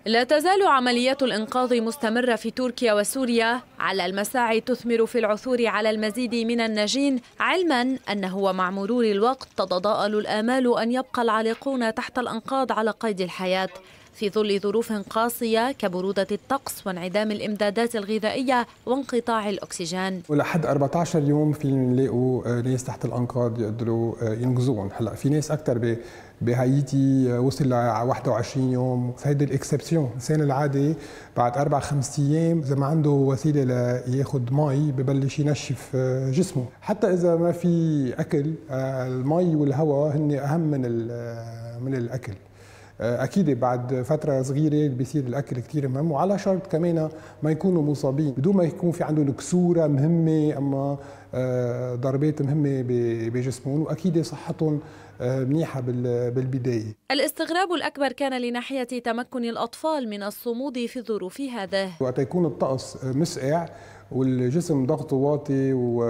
لا تزال عمليات الإنقاذ مستمرة في تركيا وسوريا، على المساعي تثمر في العثور على المزيد من الناجين، علما أنه ومع مرور الوقت تتضاءل الآمال أن يبقى العالقون تحت الأنقاض على قيد الحياة في ظل ظروف قاسية كبرودة الطقس وانعدام الإمدادات الغذائية وانقطاع الأكسجين. ولحد 14 يوم في نلاقوا ناس تحت الأنقاض يقدروا ينقذوهم. هلا في ناس أكثر بهايتي وصل ل 21 يوم، فهيدي الاكسبسيون. الانسان العادي بعد 4-5 ايام اذا ما عنده وسيله لياخذ مي ببلش ينشف جسمه، حتى اذا ما في اكل المي والهواء هن اهم من الاكل. اكيد بعد فتره صغيره بيصير الاكل كثير مهم، وعلى شرط كمان ما يكونوا مصابين بدون ما يكون في عندهم كسوره مهمه اما ضربات مهمه بجسمهم، واكيد صحتهم منيحه بالبدايه. الاستغراب الاكبر كان لناحيه تمكن الاطفال من الصمود في الظروف هذه. وقت يكون الطقس مسقع والجسم ضغطه واطي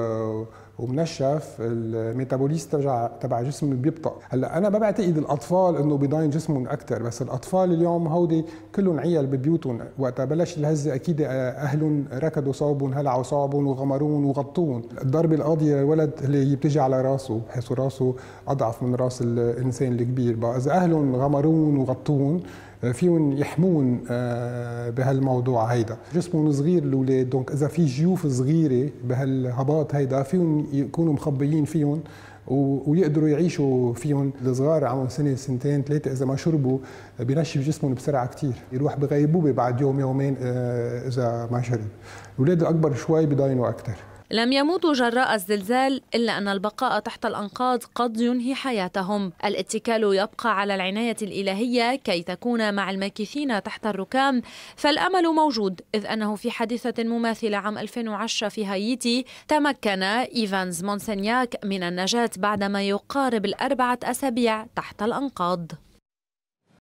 ومنشف، الميتابوليست تبع الجسم بيبطأ. هلا انا ما بعتقد الاطفال انه بيضاين جسمهم اكثر، بس الاطفال اليوم هودي كلهم عيال ببيوتهم، وقت بلش الهزه اكيد اهلهم ركضوا صوبهم، هلعوا صوبهم وغمروهم وغطوهم. الضربه القاضيه للولد اللي هي بتيجي على راسه، بحيث راسه اضعف من راس الانسان الكبير، بقى اذا اهلهم غمروهم وغطوهم فيهم يحمون بهالموضوع هيدا. جسمهم صغير الاولاد، دونك اذا في جيوف صغيره بهالهباط هيدا فيهم يكونوا مخبيين فيهم ويقدروا يعيشوا فيهم. الصغار عمرهم سنه سنتين ثلاثه اذا ما شربوا بينشف جسمهم بسرعه كثير، يروح بغيبوبه بعد يوم يومين اذا ما شرب. الاولاد الاكبر شوي بضاينوا اكثر. لم يموتوا جراء الزلزال، إلا أن البقاء تحت الأنقاض قد ينهي حياتهم. الاتكال يبقى على العناية الإلهية كي تكون مع الماكثين تحت الركام، فالأمل موجود، إذ أنه في حادثة مماثلة عام 2010 في هايتي تمكن إيفانز مونسنياك من النجاة بعدما يقارب 4 أسابيع تحت الأنقاض.